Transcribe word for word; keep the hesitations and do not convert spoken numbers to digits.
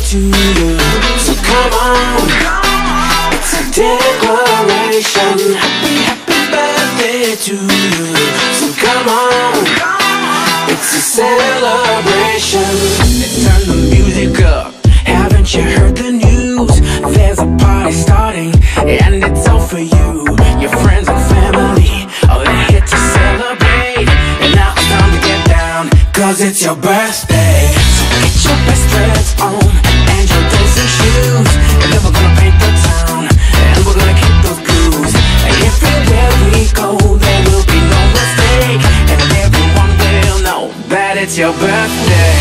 to you. So come on, it's a declaration. Happy, happy birthday to you. So come on, it's a celebration. Let's turn the music up. Haven't you heard the news? There's a party starting, and it's all for you. Your friends and family, oh, they're here to celebrate. And now it's time to get down, cause it's your birthday. So get your best dress on, and your dancing shoes. And then we're gonna paint the town, and we're gonna kick those blues. And everywhere we go, there will be no mistake. And everyone will know that it's your birthday.